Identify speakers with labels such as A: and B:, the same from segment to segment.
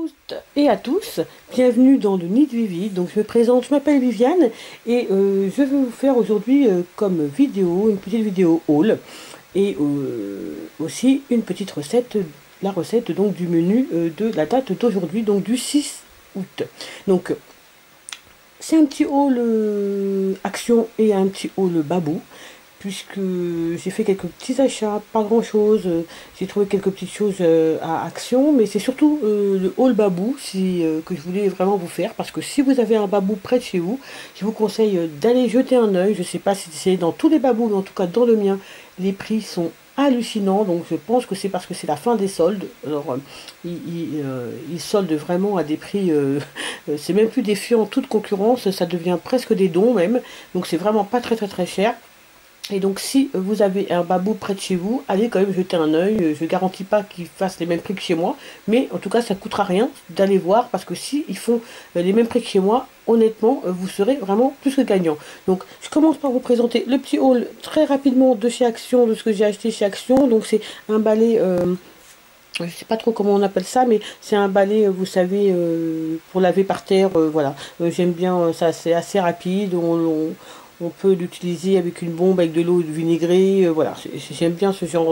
A: toutes et à tous, bienvenue dans le Nid de Vivi. Donc je me présente, je m'appelle Viviane et je vais vous faire aujourd'hui comme vidéo, une petite vidéo haul et aussi une petite recette, la recette donc du menu de la date d'aujourd'hui, donc du 6 août. Donc c'est un petit haul action et un petit haul babou, puisque j'ai fait quelques petits achats, pas grand chose, j'ai trouvé quelques petites choses à action, mais c'est surtout le haul babou que je voulais vraiment vous faire, parce que si vous avez un babou près de chez vous, je vous conseille d'aller jeter un œil. Je sais pas si c'est dans tous les babous, mais en tout cas dans le mien, les prix sont hallucinants, donc je pense que c'est parce que c'est la fin des soldes. Alors ils soldent vraiment à des prix, c'est même plus des fûts en toute concurrence, ça devient presque des dons même, donc c'est vraiment pas très cher. Et donc si vous avez un babou près de chez vous, allez quand même jeter un œil. Je ne garantis pas qu'ils fassent les mêmes prix que chez moi, mais en tout cas ça ne coûtera rien d'aller voir, parce que si ils font les mêmes prix que chez moi, honnêtement vous serez vraiment plus que gagnant. Donc je commence par vous présenter le petit haul très rapidement de chez Action, de ce que j'ai acheté chez Action. Donc c'est un balai, je ne sais pas trop comment on appelle ça, mais c'est un balai, vous savez, pour laver par terre, voilà. J'aime bien, ça c'est assez rapide, on peut l'utiliser avec une bombe, avec de l'eau vinaigrée, voilà. J'aime bien ce genre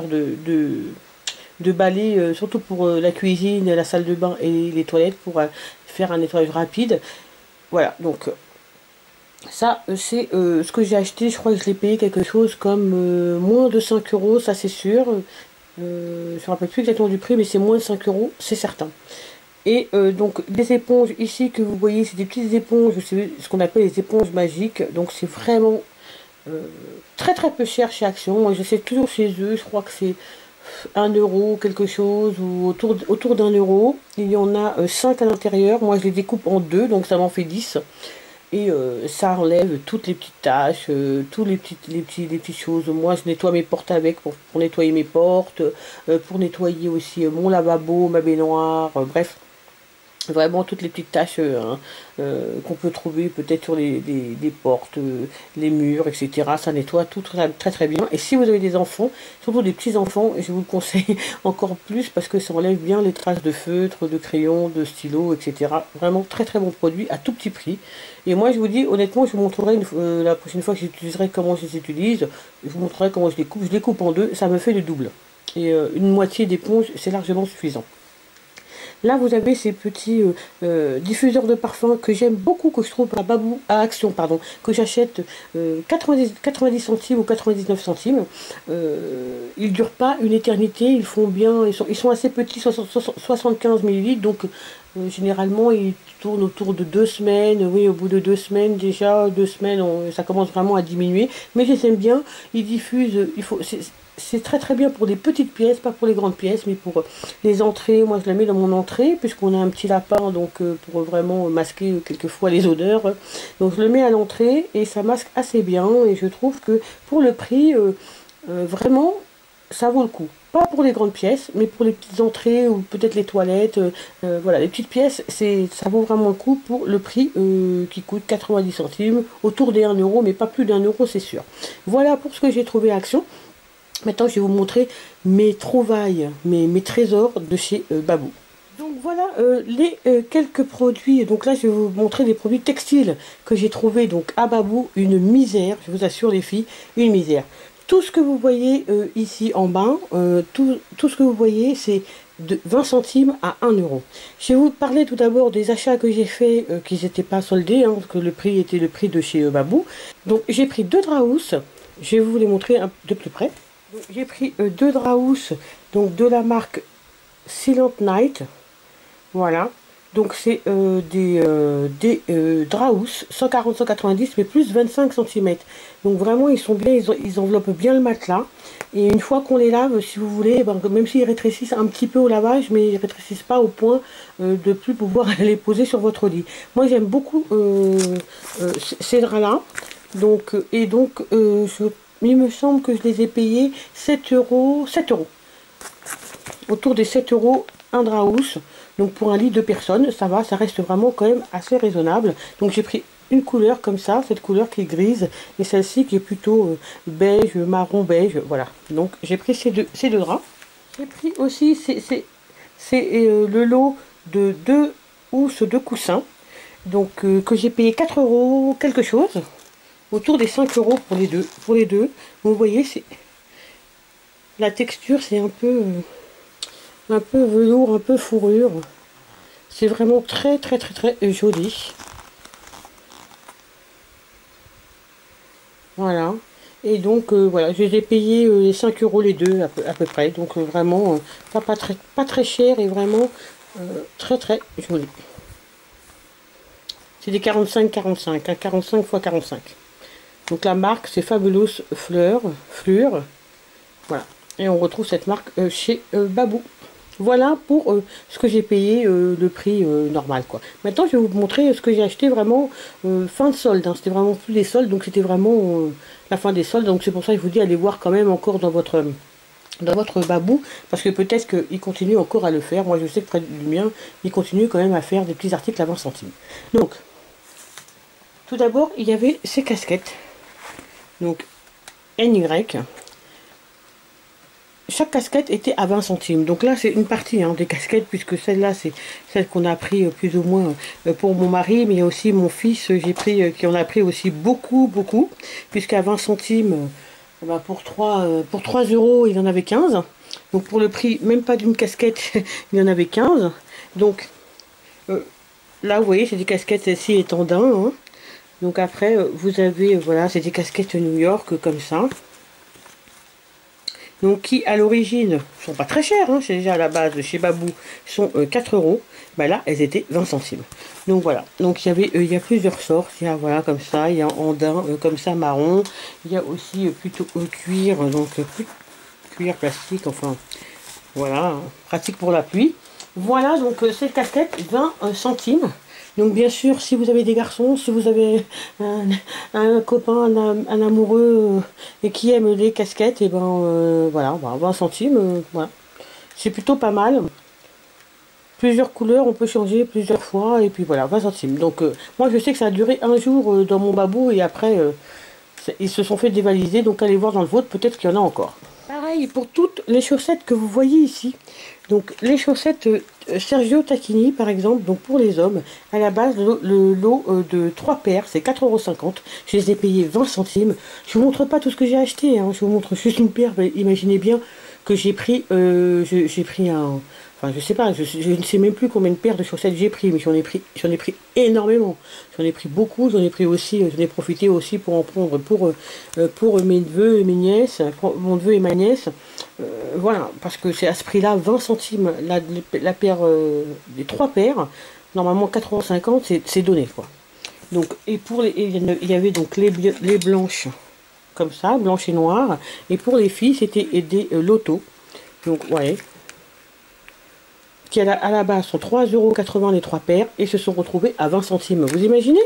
A: de balai, surtout pour la cuisine, la salle de bain et les toilettes, pour faire un nettoyage rapide. Voilà, donc ça c'est ce que j'ai acheté. Je crois que je l'ai payé quelque chose comme moins de 5 euros, ça c'est sûr. Je ne me rappelle plus exactement du prix, mais c'est moins de 5 euros, c'est certain. Et donc des éponges ici que vous voyez, c'est des petites éponges, c'est ce qu'on appelle les éponges magiques. Donc c'est vraiment très peu cher chez Action. Moi je sais toujours chez eux, je crois que c'est 1 euro quelque chose, ou autour d'1 euro. Il y en a 5 à l'intérieur. Moi je les découpe en deux, donc ça m'en fait 10. Et ça enlève toutes les petites taches, tous les petites choses. Moi je nettoie mes portes avec, pour nettoyer mes portes, pour nettoyer aussi mon lavabo, ma baignoire, bref. Vraiment toutes les petites taches qu'on peut trouver peut-être sur les portes, les murs, etc. Ça nettoie tout très bien. Et si vous avez des enfants, surtout des petits enfants, je vous le conseille encore plus, parce que ça enlève bien les traces de feutre, de crayon, de stylo, etc. Vraiment très bon produit à tout petit prix. Et moi je vous dis honnêtement, je vous montrerai la prochaine fois que j'utiliserai comment je les utilise. Je vous montrerai comment je les coupe. Je les coupe en deux, ça me fait le double. Et une moitié d'éponge, c'est largement suffisant. Là, vous avez ces petits diffuseurs de parfum que j'aime beaucoup, que je trouve à Action, pardon, que j'achète 90 centimes ou 99 centimes. Ils durent pas une éternité, ils font bien, ils sont assez petits, 75 millilitres, donc généralement ils tournent autour de 2 semaines. Oui, au bout de 2 semaines, déjà 2 semaines, ça commence vraiment à diminuer, mais je les aime bien. Ils diffusent, c'est très bien pour des petites pièces, pas pour les grandes pièces, mais pour les entrées. Moi je la mets dans mon entrée, puisqu'on a un petit lapin, donc pour vraiment masquer quelquefois les odeurs. Donc je le mets à l'entrée et ça masque assez bien, et je trouve que pour le prix, vraiment ça vaut le coup. Pas pour les grandes pièces, mais pour les petites entrées ou peut-être les toilettes. Voilà, les petites pièces, ça vaut vraiment le coup pour le prix qui coûte 90 centimes, autour des 1 euro, mais pas plus d'1 euro, c'est sûr. Voilà pour ce que j'ai trouvé à Action. Maintenant, je vais vous montrer mes trouvailles, mes trésors de chez Babou. Donc voilà les quelques produits. Donc là, je vais vous montrer des produits textiles que j'ai trouvé donc à Babou. Une misère, je vous assure les filles, une misère. Tout ce que vous voyez ici en bas, tout ce que vous voyez, c'est de 20 centimes à 1 euro. Je vais vous parler tout d'abord des achats que j'ai fait, qui n'étaient pas soldés, hein, parce que le prix était le prix de chez Babou. Donc j'ai pris 2 draps. Je vais vous les montrer de plus près. J'ai pris 2 draps, donc de la marque Silent Night. Voilà. Donc c'est des draps 140-190, mais plus 25 cm. Donc vraiment ils sont bien, ils enveloppent bien le matelas. Et une fois qu'on les lave, si vous voulez, ben, même s'ils rétrécissent un petit peu au lavage, mais ils rétrécissent pas au point de plus pouvoir les poser sur votre lit. Moi j'aime beaucoup ces draps là. Donc il me semble que je les ai payés 7 euros. Autour des 7 euros un draps. Donc pour un lit de personnes, ça va, ça reste vraiment quand même assez raisonnable. Donc j'ai pris une couleur comme ça, cette couleur qui est grise, et celle-ci qui est plutôt beige, marron beige, voilà. Donc j'ai pris ces deux draps. J'ai pris aussi, c'est le lot de deux housses de coussin. Donc que j'ai payé 4 euros quelque chose. Autour des 5 euros pour les deux. Vous voyez, c'est la texture, c'est un peu velours, un peu fourrure. C'est vraiment très très très très joli. Voilà. Et donc voilà, je les ai payés les 5 euros les deux à peu près. Donc vraiment pas très cher et vraiment très très joli. C'est des 45-45, hein, 45 x 45. Donc la marque c'est Fabulous Fleur. Voilà. Et on retrouve cette marque chez Babou. Voilà pour ce que j'ai payé le prix normal quoi. Maintenant je vais vous montrer ce que j'ai acheté vraiment fin de solde. Hein. C'était vraiment plus des soldes, donc c'était vraiment la fin des soldes. Donc c'est pour ça que je vous dis allez voir quand même encore dans votre Babou, parce que peut-être qu'il continue encore à le faire. Moi je sais que près du mien, il continue quand même à faire des petits articles à 20 centimes. Donc, tout d'abord, il y avait ces casquettes. Donc, NY. Chaque casquette était à 20 centimes. Donc là, c'est une partie hein, des casquettes, puisque celle-là, c'est celle qu'on a pris plus ou moins pour mon mari, mais il y a aussi mon fils, j'ai pris, qui en a pris aussi beaucoup, puisqu'à 20 centimes, bah, pour 3 euros, il en avait 15. Donc pour le prix, même pas d'une casquette, il en avait 15. Donc là, vous voyez, c'est des casquettes, celle-ci étant d'un. Hein. Donc après, vous avez, voilà, c'est des casquettes New York comme ça. Donc qui à l'origine sont pas très chères, hein, c'est déjà à la base chez Babou sont 4 euros, bah là elles étaient 20 centimes. Donc voilà, donc il y a plusieurs sortes, il y a voilà comme ça, il y a en daim comme ça marron, il y a aussi plutôt cuir, donc cuir plastique, enfin voilà, pratique pour la pluie. Voilà donc cette casquette 20 centimes. Donc bien sûr, si vous avez des garçons, si vous avez un copain, un amoureux et qui aime les casquettes, et ben voilà, 20 centimes, voilà. C'est plutôt pas mal. Plusieurs couleurs, on peut changer plusieurs fois, et puis voilà, 20 centimes. Donc moi je sais que ça a duré un jour dans mon Babou, et après ils se sont fait dévaliser, donc allez voir dans le vôtre, peut-être qu'il y en a encore. Pareil pour toutes les chaussettes que vous voyez ici. Donc les chaussettes Sergio Tacchini par exemple, donc pour les hommes, à la base le lot de 3 paires, c'est 4,50 €. Je les ai payés 20 centimes. Je vous montre pas tout ce que j'ai acheté, hein. Je vous montre juste une paire, mais imaginez bien que j'ai pris, j'ai pris un... Enfin, je sais pas, je ne sais même plus combien de paires de chaussettes j'ai pris, mais j'en ai pris énormément. J'en ai pris beaucoup, j'en ai pris aussi, j'en ai profité aussi pour en prendre pour mes neveux et mes nièces, pour mon neveu et ma nièce. Voilà, parce que c'est à ce prix-là, 20 centimes la paire, les 3 paires, normalement 4,50 €, c'est donné, quoi. Donc, et pour il y avait donc les blanches, comme ça, blanches et noires, et pour les filles, c'était des lotos. Donc, ouais, qui à la base sont 3,80 € les 3 paires et se sont retrouvés à 20 centimes. Vous imaginez?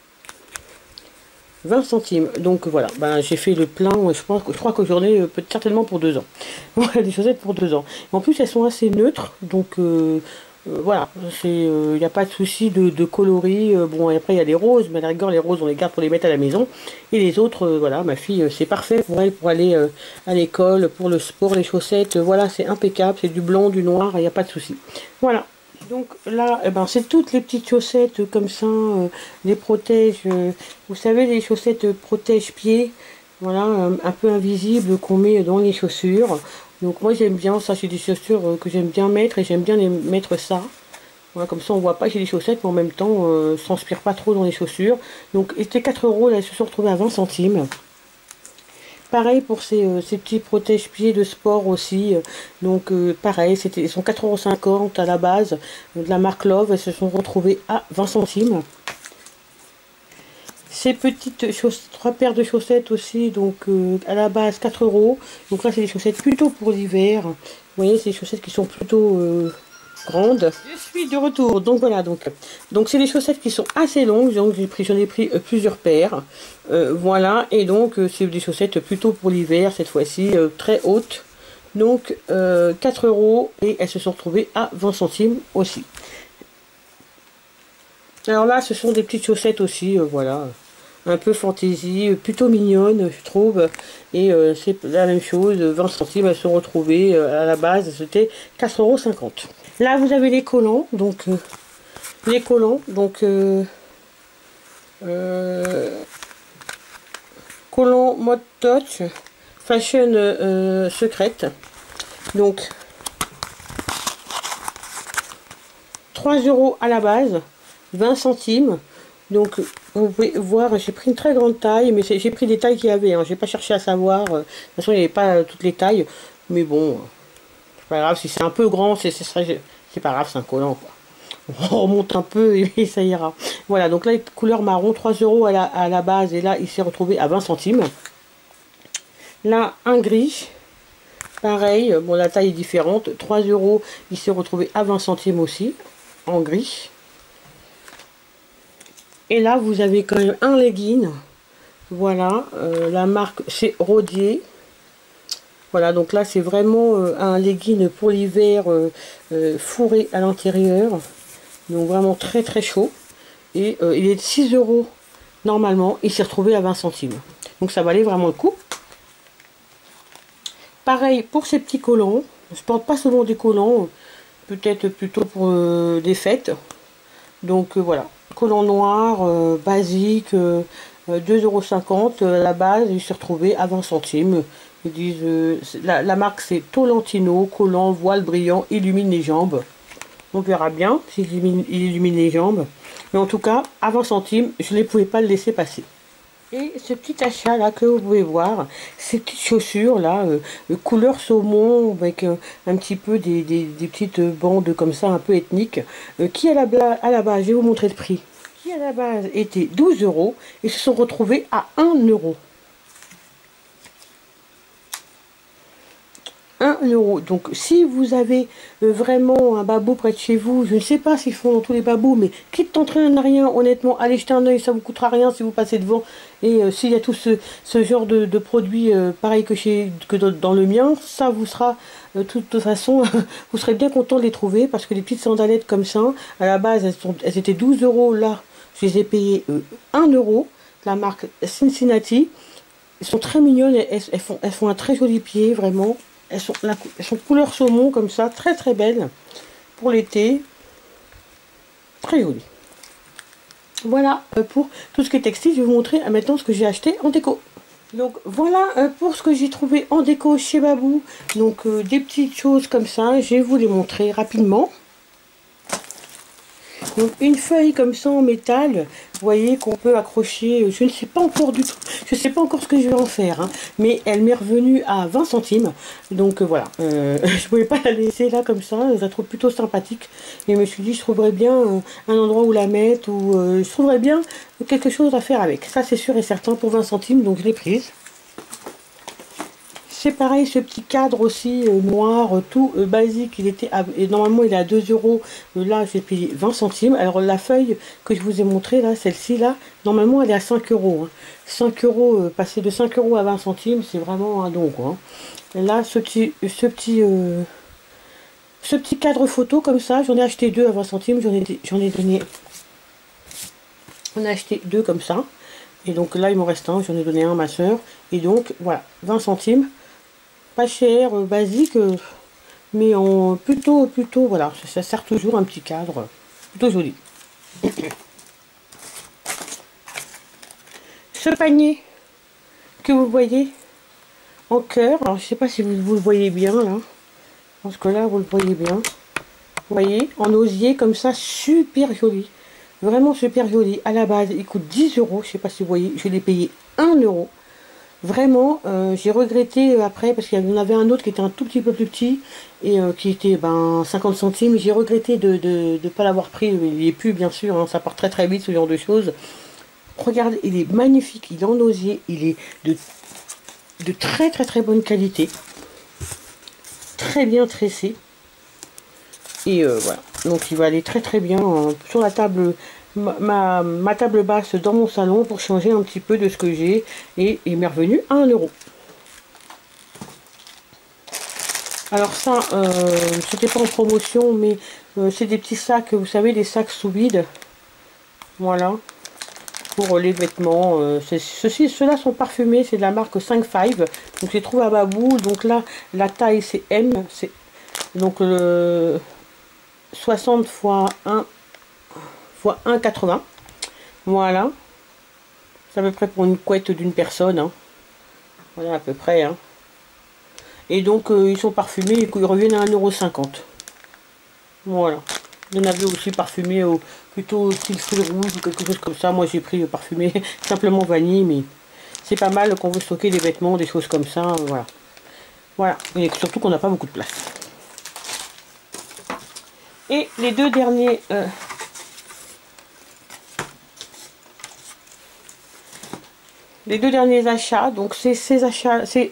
A: 20 centimes. Donc voilà, ben, j'ai fait le plein, je crois que j'en ai certainement pour 2 ans. Voilà, des chaussettes pour 2 ans. En plus, elles sont assez neutres, donc voilà, il n'y a pas de souci de coloris. Bon, et après, il y a les roses, mais à la rigueur, les roses, on les garde pour les mettre à la maison. Et les autres, voilà, ma fille, c'est parfait pour elle, pour aller à l'école, pour le sport, les chaussettes. Voilà, c'est impeccable, c'est du blanc, du noir, il n'y a pas de souci. Voilà. Donc là, eh ben, c'est toutes les petites chaussettes comme ça, les protèges, vous savez, les chaussettes protège-pieds, voilà, un peu invisibles qu'on met dans les chaussures. Donc moi j'aime bien ça, c'est des chaussures que j'aime bien mettre et j'aime bien les mettre ça. Voilà, comme ça on voit pas que j'ai des chaussettes, mais en même temps, s'inspire pas trop dans les chaussures. Donc c'était 4 euros, là, elles se sont retrouvées à 20 centimes. Pareil pour ces petits protège-pieds de sport aussi. Donc pareil, ils sont 4,50 € à la base de la marque Love. Elles se sont retrouvées à 20 centimes. Ces petites 3 paires de chaussettes aussi, donc à la base 4 euros. Donc là c'est des chaussettes plutôt pour l'hiver. Vous voyez, c'est des chaussettes qui sont plutôt grande. Je suis de retour, donc voilà, donc c'est des chaussettes qui sont assez longues, donc j'en ai pris plusieurs paires, voilà, et donc c'est des chaussettes plutôt pour l'hiver cette fois-ci, très hautes, donc 4 euros, et elles se sont retrouvées à 20 centimes aussi. Alors là, ce sont des petites chaussettes aussi, voilà, un peu fantaisie, plutôt mignonne, je trouve, et c'est la même chose, 20 centimes, elles se sont retrouvées, à la base, c'était 4,50 €. Là, vous avez les collants. Donc, les collants. Donc, collant mode touch. Fashion secrète. Donc, 3 € à la base. 20 centimes. Donc, vous pouvez voir, j'ai pris une très grande taille, mais j'ai pris des tailles qu'il y avait. Hein. J'ai pas cherché à savoir. De toute façon, il n'y avait pas toutes les tailles. Mais bon, c'est pas grave. Si c'est un peu grand, c'est pas grave, c'est un collant, quoi. On remonte un peu et ça ira. Voilà, donc là, couleur marron, 3 € à la base. Et là, il s'est retrouvé à 20 centimes. Là, un gris. Pareil, bon, la taille est différente. 3 €, il s'est retrouvé à 20 centimes aussi, en gris. Et là, vous avez quand même un legging. Voilà, la marque, c'est Rodier. Voilà, donc là, c'est vraiment un legging pour l'hiver fourré à l'intérieur. Donc vraiment très très chaud. Et il est de 6 € normalement. Il s'est retrouvé à 20 centimes. Donc ça valait vraiment le coup. Pareil pour ces petits collants. Je porte pas souvent des collants. Peut-être plutôt pour des fêtes. Donc voilà. Collant noir, basique, 2,50 € à la base. Il s'est retrouvé à 20 centimes. Ils disent, la marque c'est Tolentino, collant, voile brillant, illumine les jambes. On verra bien s'il illumine les jambes. Mais en tout cas, à 20 centimes, je ne pouvais pas le laisser passer. Et ce petit achat là que vous pouvez voir, ces petites chaussures là, couleur saumon, avec un petit peu des petites bandes comme ça, un peu ethniques, qui à la base, je vais vous montrer le prix, qui à la base était 12 € et se sont retrouvés à 1 €. 1 €. Donc si vous avez vraiment un babou près de chez vous, je ne sais pas s'ils font dans tous les babous, mais quitte t'entraîne à rien, honnêtement, allez jeter un oeil, ça vous coûtera rien si vous passez devant. Et s'il y a tout ce genre de produits pareil que dans le mien, ça vous sera de toute façon, vous serez bien content de les trouver, parce que les petites sandalettes comme ça, à la base elles étaient 12 € là, je les ai payées 1 €, la marque Cincinnati. Elles sont très mignonnes, elles font un très joli pied, vraiment. Elles sont couleur saumon comme ça, très très belles pour l'été, très jolies. Voilà pour tout ce qui est textile. Je vais vous montrer maintenant ce que j'ai acheté en déco. Donc voilà pour ce que j'ai trouvé en déco chez Babou. Donc des petites choses comme ça, je vais vous les montrer rapidement. Donc une feuille comme ça en métal, vous voyez qu'on peut accrocher, je ne sais pas encore du tout, je ne sais pas encore ce que je vais en faire, hein, mais elle m'est revenue à 20 centimes, donc voilà, je ne pouvais pas la laisser là comme ça, je la trouve plutôt sympathique, et je me suis dit je trouverais bien un endroit où la mettre, ou je trouverais bien quelque chose à faire avec, ça c'est sûr et certain pour 20 centimes, donc je l'ai prise. C'est pareil, ce petit cadre aussi noir, tout basique, et normalement il est à 2 €, là j'ai payé 20 centimes. Alors la feuille que je vous ai montré là, celle-ci là, normalement elle est à 5 €. Hein. 5 €, passer de 5 € à 20 centimes, c'est vraiment un don, quoi. Et là, ce petit cadre photo comme ça, j'en ai acheté deux à 20 centimes, j'en ai donné, on a acheté deux comme ça. Et donc là il m'en reste un, j'en ai donné un à ma soeur. Et donc voilà, 20 centimes. Pas cher, basique, mais plutôt, voilà, ça sert toujours un petit cadre, plutôt joli. Ce panier que vous voyez en cœur, alors je sais pas si vous le voyez bien là, je pense que là vous le voyez bien, vous voyez, en osier comme ça, super joli, vraiment super joli. À la base il coûte 10 €, je sais pas si vous voyez, je l'ai payé 1 €. Vraiment, j'ai regretté après, parce qu'il y en avait un autre qui était un tout petit peu plus petit, et qui était 50 centimes. J'ai regretté de ne pas l'avoir pris. Il n'y est plus, bien sûr, hein, ça part très très vite, ce genre de choses. Regardez, il est magnifique, il est en osier, il est de très très très bonne qualité. Très bien tressé. Et voilà, donc il va aller très très bien sur la table, ma table basse dans mon salon, pour changer un petit peu de ce que j'ai, et il m'est revenu à 1 €. Alors ça, c'était pas en promotion, mais c'est des petits sacs, vous savez, des sacs sous vide, voilà, pour les vêtements. Ceux-là sont parfumés, c'est de la marque 5-5, donc je les trouve à Babou. Donc là, la taille c'est M, donc 60 fois 1 fois 1,80. Voilà. C'est à peu près pour une couette d'une personne. Hein. Voilà à peu près. Hein. Et donc ils sont parfumés et ils reviennent à 1,50 €. Voilà. Il y en avait aussi parfumé plutôt style fil rouge ou quelque chose comme ça. Moi j'ai pris parfumé simplement vanille, mais c'est pas mal quand on veut stocker des vêtements, des choses comme ça. Voilà. Voilà. Et surtout qu'on n'a pas beaucoup de place. Et les deux derniers... les deux derniers achats, donc c'est ces achats, c'est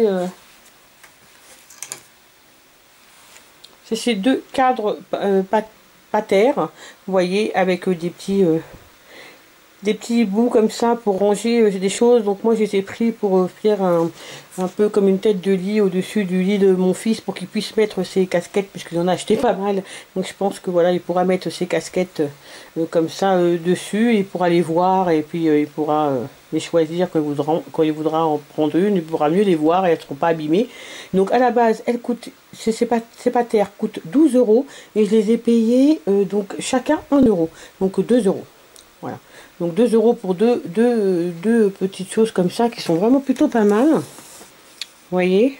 A: ces deux cadres pater, vous voyez, avec des petits bouts comme ça pour ranger des choses. Donc moi je les ai pris pour faire un peu comme une tête de lit au-dessus du lit de mon fils pour qu'il puisse mettre ses casquettes, puisqu'il en a acheté pas mal. Donc je pense que voilà, il pourra mettre ses casquettes comme ça dessus, il pourra les voir et puis il pourra les choisir quand il voudra en prendre une, il pourra mieux les voir et elles ne seront pas abîmées. Donc à la base, elle coûte, ces patères coûtent 12 € et je les ai payés donc chacun 1 €, donc 2 €. Voilà. Donc 2 € pour deux petites choses comme ça qui sont vraiment plutôt pas mal. Vous voyez.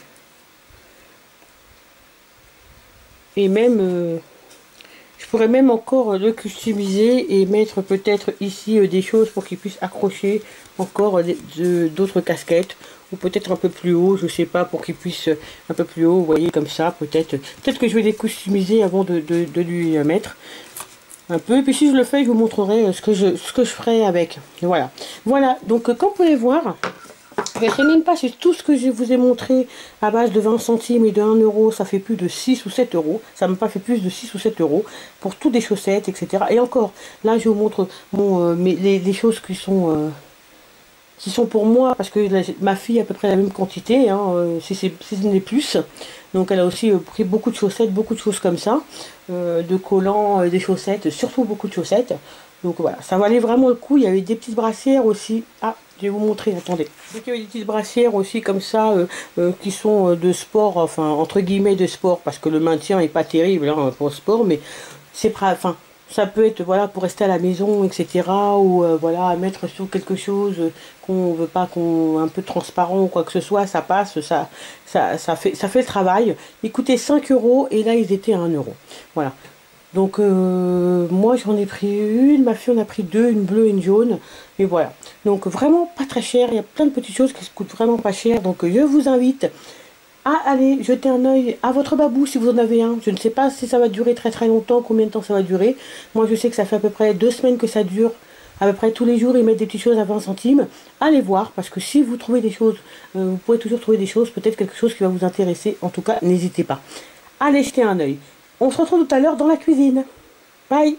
A: Et même, je pourrais même encore le customiser et mettre peut-être ici des choses pour qu'il puisse accrocher encore d'autres casquettes. Ou peut-être un peu plus haut, je sais pas, pour qu'il puisse un peu plus haut, vous voyez, comme ça, peut-être. Peut-être que je vais les customiser avant de lui mettre. Un peu, et puis si je le fais, je vous montrerai ce que je ferai avec. Voilà. Voilà, donc comme vous pouvez voir, je ne sais même pas si tout ce que je vous ai montré à base de 20 centimes et de 1 €, ça fait plus de 6 ou 7 €. Ça m'a pas fait plus de 6 ou 7 € pour toutes des chaussettes, etc. Et encore, là je vous montre les choses qui sont pour moi, parce que ma fille a à peu près la même quantité, hein, si ce n'est plus. Donc elle a aussi pris beaucoup de chaussettes, beaucoup de choses comme ça, de collants, des chaussettes, surtout beaucoup de chaussettes. Donc voilà, ça valait vraiment le coup. Il y avait des petites brassières aussi. Ah, je vais vous montrer, attendez. Donc il y avait des petites brassières aussi comme ça, qui sont de sport, enfin entre guillemets de sport, parce que le maintien est pas terrible hein, pour le sport, mais c'est enfin, ça peut être voilà pour rester à la maison, etc. Ou voilà, mettre sur quelque chose qu'on veut pas, un peu transparent ou quoi que ce soit, ça passe, ça fait le travail. Ils coûtaient 5 € et là ils étaient à 1 €. Voilà. Donc moi j'en ai pris une, ma fille en a pris deux, une bleue et une jaune. Et voilà. Donc vraiment pas très cher, il y a plein de petites choses qui se coûtent vraiment pas cher. Donc je vous invite à aller jeter un œil à votre babou si vous en avez un. Je ne sais pas si ça va durer très très longtemps, combien de temps ça va durer. Moi je sais que ça fait à peu près 2 semaines que ça dure. À peu près tous les jours ils mettent des petites choses à 20 centimes. Allez voir, parce que si vous trouvez des choses, vous pourrez toujours trouver des choses, peut-être quelque chose qui va vous intéresser. En tout cas, n'hésitez pas. Allez jeter un œil. On se retrouve tout à l'heure dans la cuisine. Bye.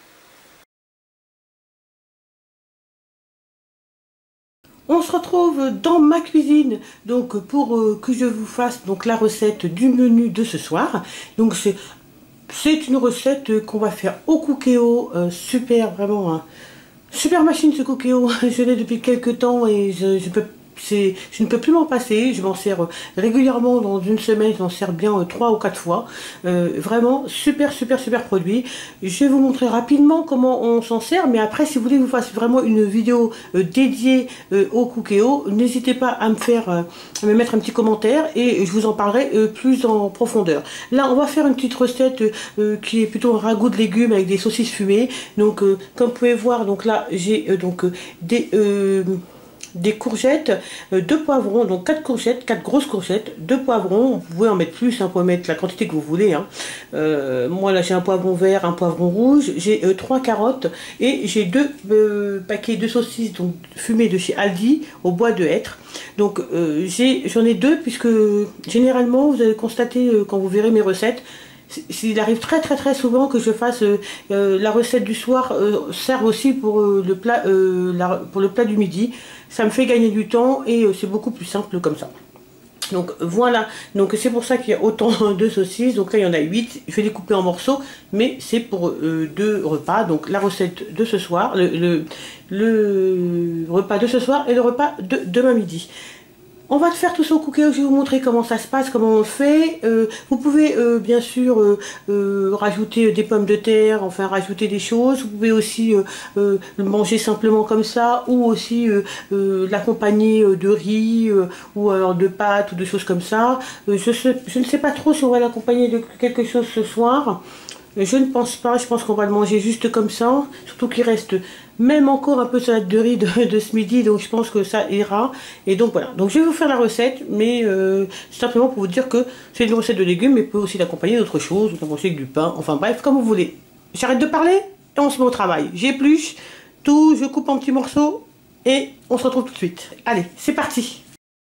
A: On se retrouve dans ma cuisine, donc pour que je vous fasse donc la recette du menu de ce soir. Donc c'est une recette qu'on va faire au Cookéo, super, vraiment super machine ce Cookéo. Je l'ai depuis quelques temps et je ne peux plus m'en passer. Je m'en sers régulièrement dans une semaine, je m'en sers bien 3 ou 4 fois. Vraiment super super super produit. Je vais vous montrer rapidement comment on s'en sert, mais après si vous voulez que je vous fasse vraiment une vidéo dédiée au Cookéo, n'hésitez pas à me mettre un petit commentaire et je vous en parlerai plus en profondeur. Là on va faire une petite recette qui est plutôt un ragoût de légumes avec des saucisses fumées. Donc comme vous pouvez voir, donc là j'ai des courgettes, 2 poivrons, donc 4 courgettes, 4 grosses courgettes, 2 poivrons, vous pouvez en mettre plus, hein, vous pouvez mettre la quantité que vous voulez. Hein. Moi là j'ai un poivron vert, un poivron rouge, j'ai 3 carottes et j'ai 2 paquets de saucisses donc, fumées de chez Aldi au bois de hêtre. Donc j'en ai 2 puisque généralement vous allez constater quand vous verrez mes recettes, il arrive très très très souvent que je fasse la recette du soir sert aussi pour le plat du midi. Ça me fait gagner du temps et c'est beaucoup plus simple comme ça. Donc voilà, donc c'est pour ça qu'il y a autant de saucisses. Donc là il y en a 8, je vais les couper en morceaux, mais c'est pour 2 repas. Donc la recette de ce soir, le repas de ce soir et le repas de demain midi. On va faire tout ça au cookéo, je vais vous montrer comment ça se passe, comment on le fait. Vous pouvez bien sûr rajouter des pommes de terre, enfin rajouter des choses. Vous pouvez aussi le manger simplement comme ça, ou aussi l'accompagner de riz, ou alors de pâtes, ou de choses comme ça. Je ne sais pas trop si on va l'accompagner de quelque chose ce soir. Je ne pense pas, je pense qu'on va le manger juste comme ça, surtout qu'il reste même encore un peu de salade de riz de ce midi, donc je pense que ça ira. Et donc voilà, donc je vais vous faire la recette, mais simplement pour vous dire que c'est une recette de légumes, mais peut aussi l'accompagner d'autres choses, notamment avec du pain, enfin bref, comme vous voulez. J'arrête de parler et on se met au travail. J'épluche tout, je coupe en petits morceaux et on se retrouve tout de suite. Allez, c'est parti!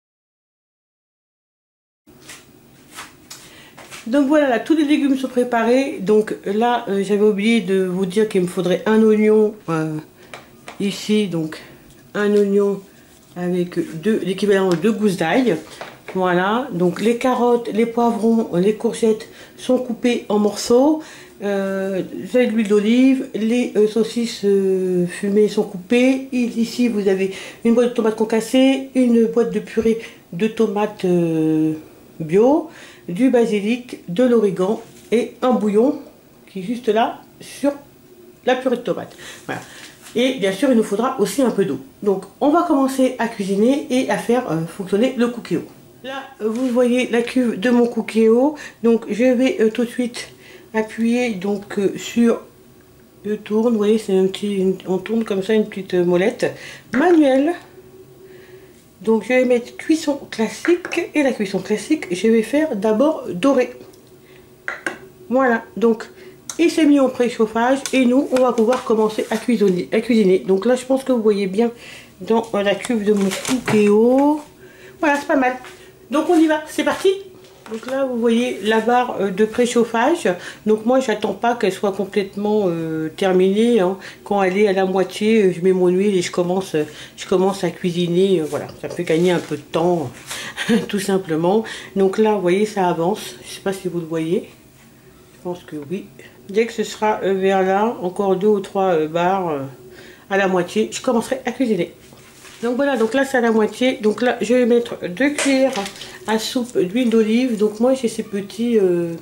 A: Donc voilà, là, tous les légumes sont préparés. Donc là, j'avais oublié de vous dire qu'il me faudrait un oignon ici. Donc un oignon avec l'équivalent de 2 gousses d'ail. Voilà, donc les carottes, les poivrons, les courgettes sont coupées en morceaux. J'ai de l'huile d'olive, les saucisses fumées sont coupées. Ici, vous avez une boîte de tomates concassées, une boîte de purée de tomates bio, du basilic, de l'origan et un bouillon qui est juste là sur la purée de tomates. Voilà. Et bien sûr, il nous faudra aussi un peu d'eau. Donc, on va commencer à cuisiner et à faire fonctionner le cookéo. Là, vous voyez la cuve de mon cookéo. Donc, je vais tout de suite appuyer donc sur le tourne. Vous voyez, c'est un petit, on tourne comme ça une petite molette manuelle. Donc je vais mettre cuisson classique, et la cuisson classique je vais faire d'abord doré. Voilà, donc il s'est mis en préchauffage et nous on va pouvoir commencer à cuisiner. Donc là je pense que vous voyez bien dans la cuve de mon cookéo. Voilà, c'est pas mal. Donc on y va, c'est parti. Donc là vous voyez la barre de préchauffage. Donc moi j'attends pas qu'elle soit complètement terminée, hein. Quand elle est à la moitié, je mets mon huile et je commence à cuisiner. Voilà, ça me fait gagner un peu de temps tout simplement. Donc là vous voyez ça avance, je sais pas si vous le voyez, je pense que oui. Dès que ce sera vers là, encore 2 ou 3 barres à la moitié, je commencerai à cuisiner. Donc voilà, donc là c'est à la moitié. Donc là je vais mettre 2 cuillères à soupe d'huile d'olive. Donc moi j'ai ces petites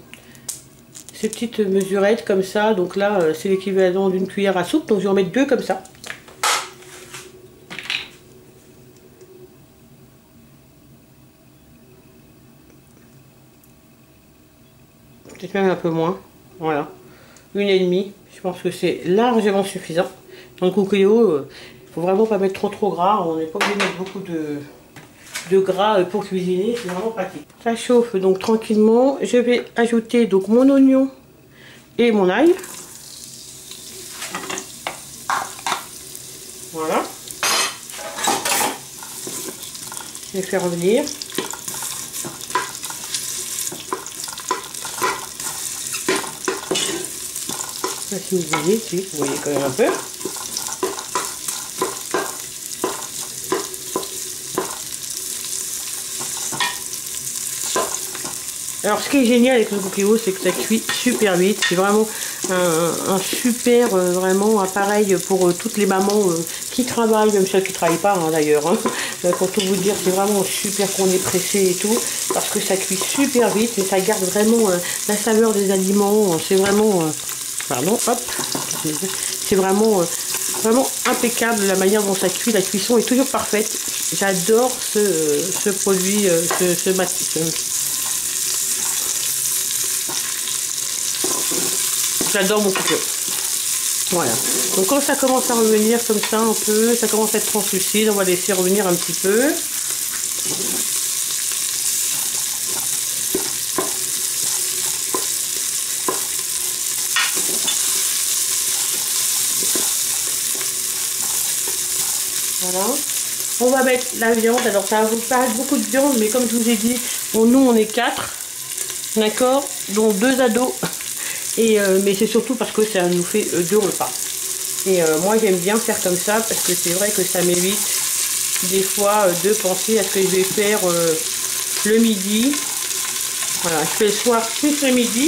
A: mesurettes comme ça. Donc là c'est l'équivalent d'une cuillère à soupe. Donc je vais en mettre 2 comme ça. Peut-être même un peu moins. Voilà. 1,5. Je pense que c'est largement suffisant. Dans le cookéo, faut vraiment pas mettre trop gras. On n'est pas obligé de mettre beaucoup de gras pour cuisiner, c'est vraiment pratique. Ça chauffe donc tranquillement. Je vais ajouter donc mon oignon et mon ail. Voilà. Je vais faire revenir. Là, si vous voyez, vous voyez quand même un peu. Alors ce qui est génial avec le cookéo, c'est que ça cuit super vite. C'est vraiment un super vraiment appareil pour toutes les mamans qui travaillent, même celles qui ne travaillent pas hein, d'ailleurs. Hein. Pour tout vous dire, c'est vraiment super qu'on est pressé et tout, parce que ça cuit super vite et ça garde vraiment la saveur des aliments. C'est vraiment, pardon, hop, c'est vraiment, vraiment impeccable la manière dont ça cuit. La cuisson est toujours parfaite. J'adore ce produit, j'adore mon cookéo. Voilà. Donc quand ça commence à revenir comme ça un peu, ça commence à être translucide, on va laisser revenir un petit peu. Voilà. On va mettre la viande. Alors ça va vous paraître beaucoup de viande, mais comme je vous ai dit, nous on est 4. D'accord, dont 2 ados. Et mais c'est surtout parce que ça nous fait 2 repas. Et moi j'aime bien faire comme ça parce que c'est vrai que ça m'évite des fois de penser à ce que je vais faire le midi. Voilà, je fais le soir plus le midi.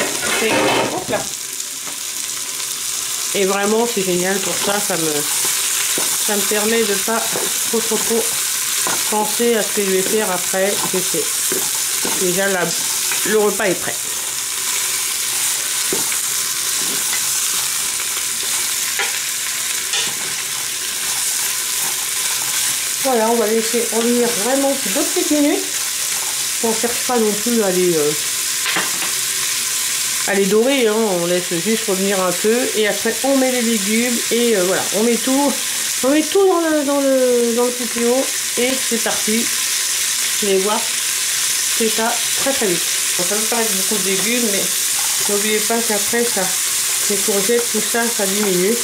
A: Et vraiment c'est génial pour ça, ça me permet de pas trop penser à ce que je vais faire après, c'est fait. Déjà, le repas est prêt. Voilà, on va laisser revenir vraiment 2 petites minutes. On ne cherche pas non plus à les dorer, hein. On laisse juste revenir un peu et après on met les légumes et voilà, on met tout dans le couteau et c'est parti. Vous allez voir, c'est ça très très vite. Bon, ça me paraît beaucoup de légumes, mais n'oubliez pas qu'après ça, les courgettes, tout ça, ça diminue.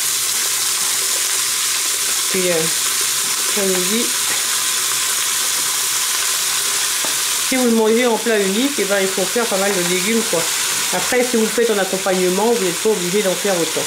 A: Puis ça nous dit, si vous le mangez en plat unique, et ben il faut faire pas mal de légumes quoi. Après, si vous le faites en accompagnement, vous n'êtes pas obligé d'en faire autant.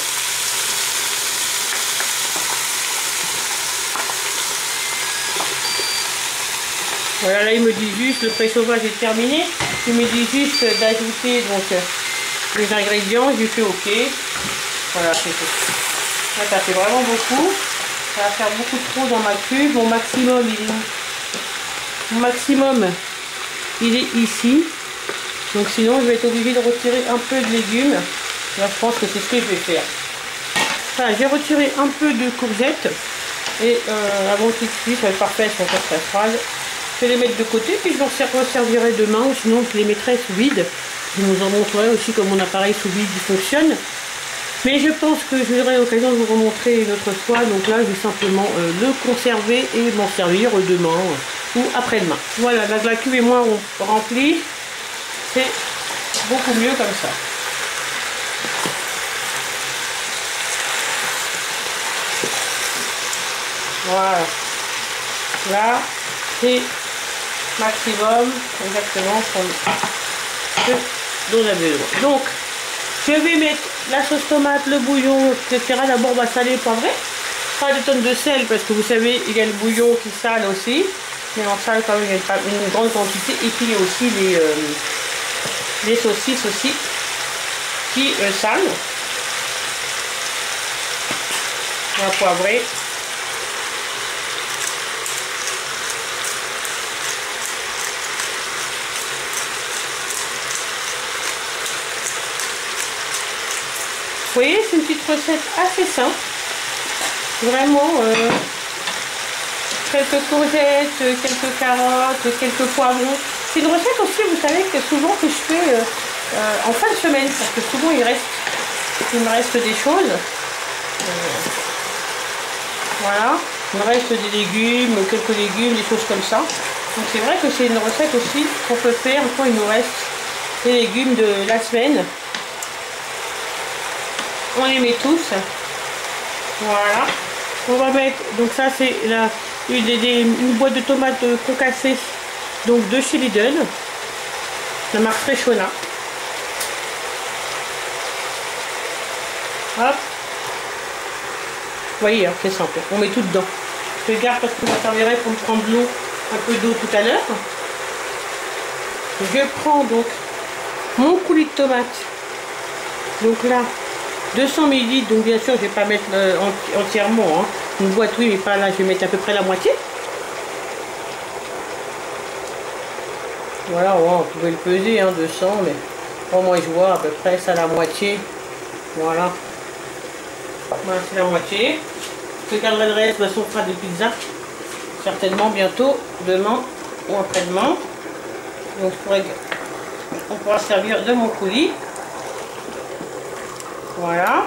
A: Voilà, là il me dit juste, le préchauffage est terminé. Il me dit juste d'ajouter donc les ingrédients. J'ai fait OK. Voilà, c'est tout. Là, ça fait vraiment beaucoup. Ça va faire beaucoup trop dans ma cuve. Mon maximum, il est où? Mon maximum, il est ici. Donc sinon, je vais être obligée de retirer un peu de légumes. Là, je pense que c'est ce que je vais faire. Voilà, j'ai retiré un peu de courgettes. Et avant qu'ils cuisent, ça va être parfait, elles sont encore très froides. Je vais les mettre de côté, puis je les resservirai demain. Ou sinon, je les mettrai sous vide. Je vous en montrerai aussi comme mon appareil sous vide il fonctionne. Mais je pense que j'aurai l'occasion de vous remontrer une autre fois. Donc là, je vais simplement le conserver et m'en servir demain ou après-demain. Voilà, la cuve est moins remplie. C'est beaucoup mieux comme ça. Voilà. Là, c'est maximum exactement ce dont on a besoin. Donc, je vais mettre la sauce tomate, le bouillon, etc. D'abord, on va saler, poivrer. Pas des tonnes de sel parce que vous savez, il y a le bouillon qui sale aussi. Mais on sale quand même une grande quantité. Et puis, il y a aussi les saucisses aussi qui salent. On va poivrer. Vous voyez, c'est une petite recette assez simple. Vraiment, quelques courgettes, quelques carottes, quelques poivrons. C'est une recette aussi, vous savez, que souvent que je fais en fin de semaine, parce que souvent il me reste des choses. Voilà, il me reste des légumes, quelques légumes, des choses comme ça. Donc c'est vrai que c'est une recette aussi qu'on peut faire quand il nous reste les légumes de la semaine. On les met tous. Voilà. On va mettre, donc ça c'est une boîte de tomates concassées, donc de chez Lidl, la marque Freshona. Hop. Vous voyez, hein, c'est simple. On met tout dedans. Je garde parce que ça servirait pour me prendre l'eau, un peu d'eau tout à l'heure. Je prends donc mon coulis de tomates. Donc là, 200 ml, donc bien sûr je vais pas mettre entièrement, hein. Une boîte oui, mais pas là, je vais mettre à peu près la moitié. Voilà, ouais, on pouvait le peser, hein, 200, mais pour moi je vois à peu près ça la moitié. Voilà. Voilà, c'est la moitié. Je garderai le reste, de toute façon on fera des pizzas. Certainement bientôt, demain ou après-demain. Donc on pourra servir de mon coulis. Voilà.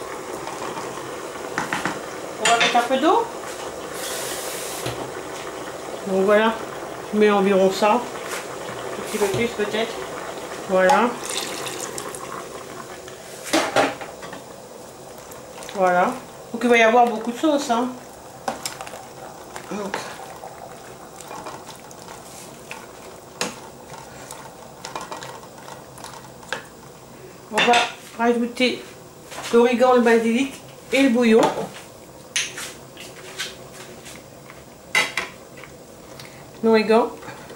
A: On va mettre un peu d'eau. Donc voilà, je mets environ ça. Un petit peu plus peut-être. Voilà. Voilà. Donc il va y avoir beaucoup de sauce, hein. Donc. On va rajouter l'origan, le basilic et le bouillon. L'origan.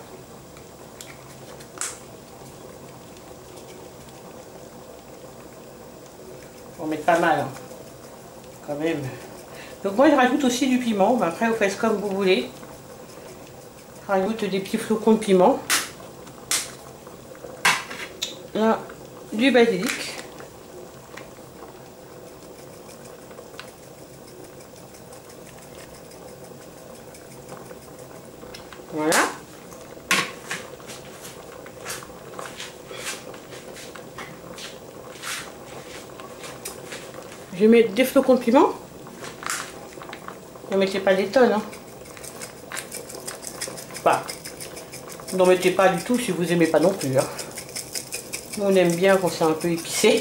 A: On met pas mal, hein, quand même. Donc moi je rajoute aussi du piment. Après vous faites comme vous voulez. rajoute des petits flocons de piment. Là, du basilic. Voilà. Je vais mettre des flocons de piment. Ne mettez pas des tonnes. Hein. Bah, n'en mettez pas du tout si vous aimez pas non plus. Hein. On aime bien quand c'est un peu épicé.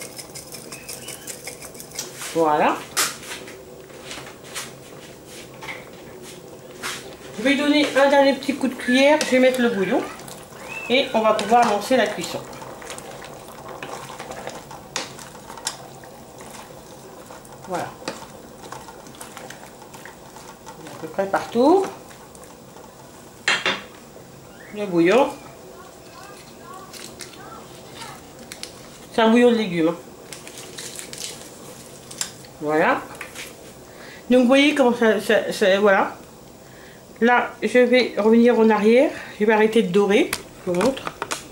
A: Voilà. Je vais donner un dernier petit coup de cuillère. Je vais mettre le bouillon. Et on va pouvoir lancer la cuisson. Voilà. À peu près partout. Le bouillon. C'est un bouillon de légumes. Voilà. Donc vous voyez comment ça voilà. Là, je vais revenir en arrière. Je vais arrêter de dorer. Je vous montre.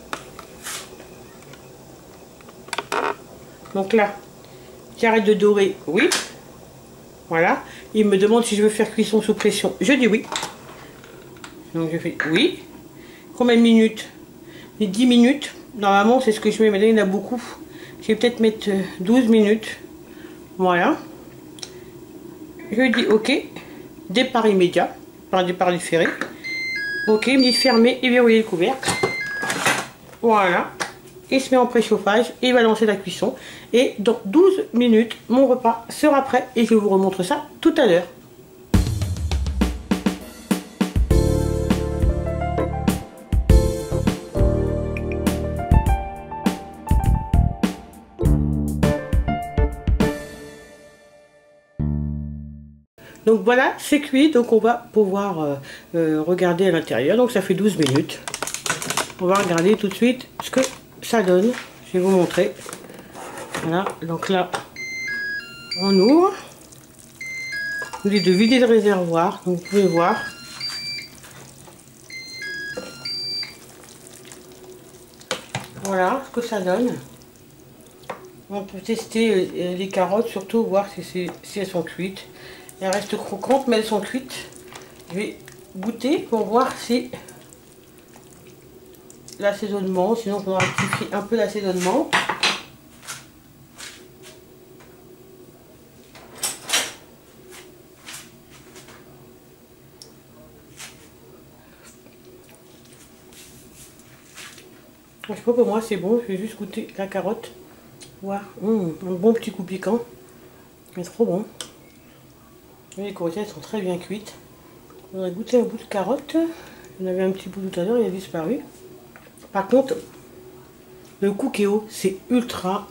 A: Donc là, j'arrête de dorer. Oui. Voilà. Il me demande si je veux faire cuisson sous pression. Je dis oui. Donc je fais oui. Combien de minutes? 10 minutes. Normalement, c'est ce que je mets. Mais là, il y en a beaucoup. Je vais peut-être mettre 12 minutes. Voilà. Je dis OK. Départ immédiat. Par départ différé. OK, il me dit fermer et verrouiller le couvercle. Voilà. Il se met en préchauffage et il va lancer la cuisson. Et dans 12 minutes, mon repas sera prêt. Et je vous remontre ça tout à l'heure. Donc voilà, c'est cuit, donc on va pouvoir regarder à l'intérieur. Donc ça fait 12 minutes. On va regarder tout de suite ce que ça donne. Je vais vous montrer. Voilà, donc là, on ouvre. On dit de vider le réservoir, donc vous pouvez voir. Voilà ce que ça donne. On peut tester les carottes, surtout voir si elles sont cuites. Elles restent croquantes, mais elles sont cuites. Je vais goûter pour voir si l'assaisonnement, sinon on rectifie un peu l'assaisonnement. Je sais pas, pour moi c'est bon, je vais juste goûter la carotte. Voir, un bon petit coup piquant. C'est trop bon. Les courgettes sont très bien cuites. On a goûté un bout de carotte. On avait un petit bout tout à l'heure, il a disparu. Par contre, le cookéo, c'est ultra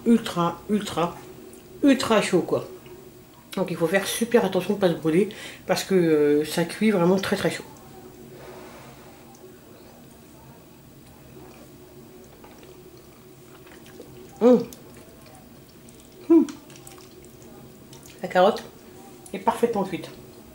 A: chaud quoi. Donc il faut faire super attention de ne pas se brûler parce que ça cuit vraiment très chaud. La carotte est parfaitement cuite.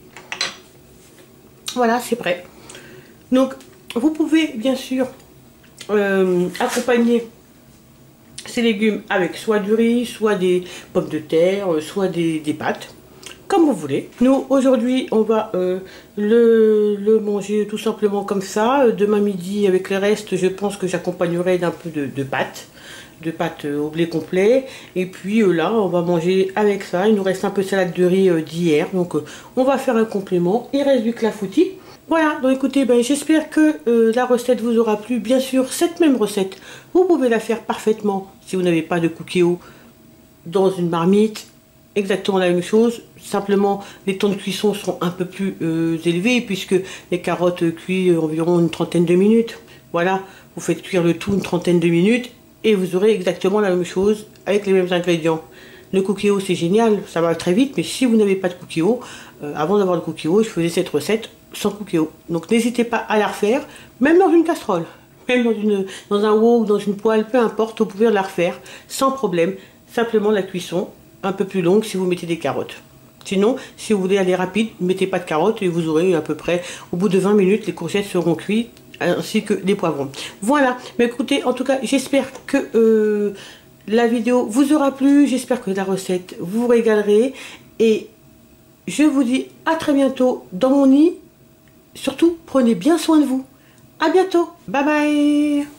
A: Voilà, c'est prêt. Donc, vous pouvez bien sûr accompagner ces légumes avec soit du riz, soit des pommes de terre, soit des pâtes, comme vous voulez. Nous, aujourd'hui, on va le manger tout simplement comme ça. Demain midi, avec le reste, je pense que j'accompagnerai d'un peu de pâtes. De pâtes au blé complet, et puis là on va manger avec ça. Il nous reste un peu de salade de riz d'hier, donc on va faire un complément. Il reste du clafoutis. Voilà, donc écoutez, j'espère que la recette vous aura plu. Bien sûr, cette même recette, vous pouvez la faire parfaitement si vous n'avez pas de cookéo dans une marmite. Exactement la même chose, simplement les temps de cuisson seront un peu plus élevés puisque les carottes cuisent environ une trentaine de minutes. Voilà, vous faites cuire le tout une trentaine de minutes et vous aurez exactement la même chose avec les mêmes ingrédients. Le cookéo c'est génial, ça va très vite, mais si vous n'avez pas de cookéo, avant d'avoir le cookéo, je faisais cette recette sans cookéo. Donc n'hésitez pas à la refaire, même dans une casserole, même dans un wok ou dans une poêle, peu importe, vous pouvez la refaire sans problème. Simplement la cuisson un peu plus longue si vous mettez des carottes. Sinon, si vous voulez aller rapide, mettez pas de carottes et vous aurez à peu près, au bout de 20 minutes, les courgettes seront cuites, ainsi que les poivrons. Voilà, mais écoutez, en tout cas, j'espère que la vidéo vous aura plu, j'espère que la recette vous régalerez, et je vous dis à très bientôt dans mon nid. Surtout, prenez bien soin de vous. À bientôt, bye bye.